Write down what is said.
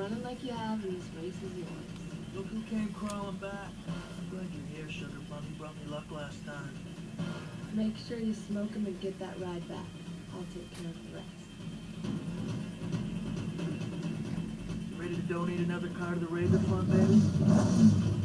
running like you have, and this race is yours. Look who came crawling back. I'm glad you're here, Sugar Plum. You brought me luck last time. Make sure you smoke him and get that ride back. I'll take care of the rest. Ready to donate another car to the Razor Fund, baby?